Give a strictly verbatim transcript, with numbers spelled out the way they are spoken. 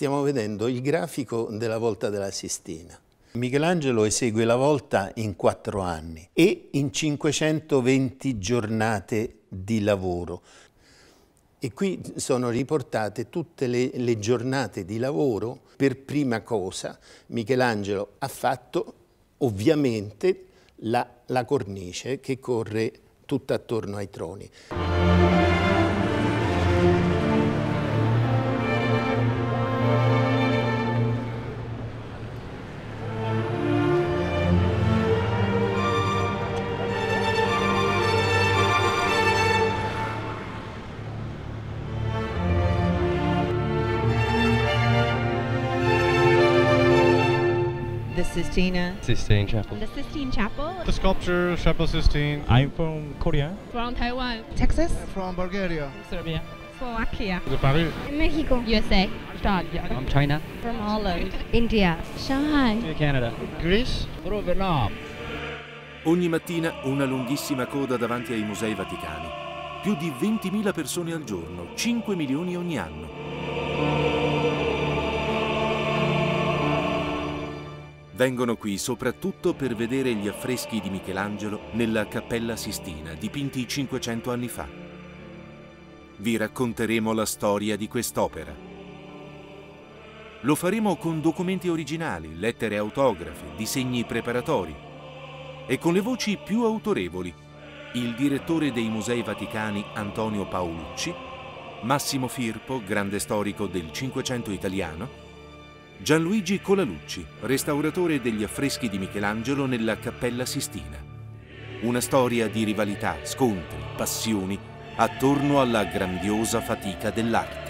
stiamo vedendo il grafico della volta della Sistina. Michelangelo esegue la volta in quattro anni e in cinquecentoventi giornate di lavoro. E qui sono riportate tutte le, le giornate di lavoro. Per prima cosa Michelangelo ha fatto ovviamente la, la cornice che corre tutta attorno ai troni. The Sistine. Sistine Chapel. The Sistine Chapel. The sculpture, Chapel Sistine. I'm from Korea. From Taiwan. Texas. From Bulgaria. Serbia. Slovakia. De Paris. Mexico. U S A. Australia. From China. From Holland. India. Shanghai. Canada. Greece. From Vietnam. Ogni mattina una lunghissima coda davanti ai Musei Vaticani. Più di ventimila persone al giorno, cinque milioni ogni anno. Vengono qui soprattutto per vedere gli affreschi di Michelangelo nella Cappella Sistina, dipinti cinquecento anni fa. Vi racconteremo la storia di quest'opera. Lo faremo con documenti originali, lettere autografe, disegni preparatori e con le voci più autorevoli: il direttore dei Musei Vaticani Antonio Paolucci, Massimo Firpo, grande storico del Cinquecento italiano, Gianluigi Colalucci, restauratore degli affreschi di Michelangelo nella Cappella Sistina. Una storia di rivalità, scontri, passioni attorno alla grandiosa fatica dell'arte.